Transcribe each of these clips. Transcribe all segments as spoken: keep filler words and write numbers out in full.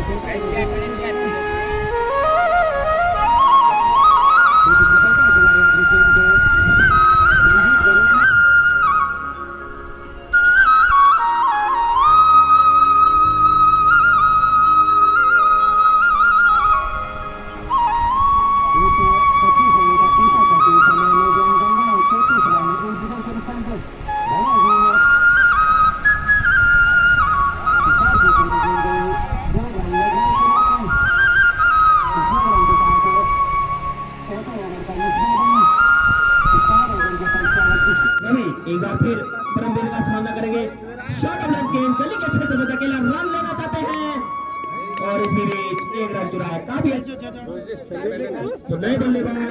एक बार फिर परमवीर का सामना करेंगे। शॉट ऑफ लेग गेंद गली के क्षेत्र में अकेला रन लेना चाहते हैं और इसी बीच एक रन चुराया काफी अच्छा। तो नए बल्लेबाज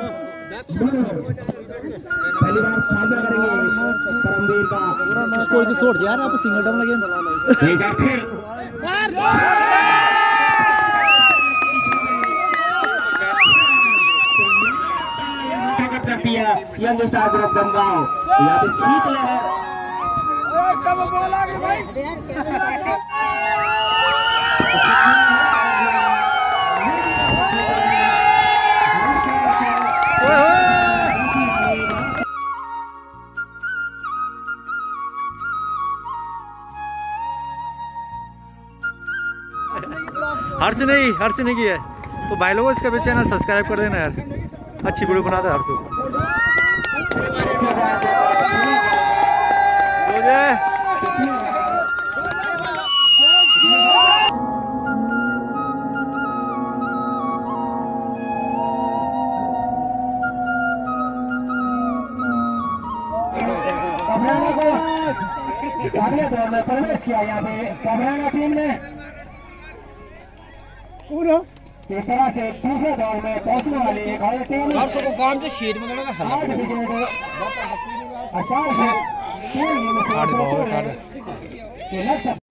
पहली बार सामना करेंगे परमवीर का। स्कोर तो तोड़ यार आप सिंगल डाउन गेम। एक बार फिर करती है यंग स्टार ग्रुप गमगांव। यहाँ पे जीत ले है हर्ष नहीं हर्ष नहीं किया है तो भाई लोगों इसका भी चैनल सब्सक्राइब कर देना यार, अच्छी वीडियो बनाता है हर्षो। अगले दौर में प्रवेश किया यहाँ पे कबराना टीम ने। इस तरह से दूसरे दौर में पहुंचने वाली एक और टीम को काम से शेर में लगा आठ विकेट अचार से तीन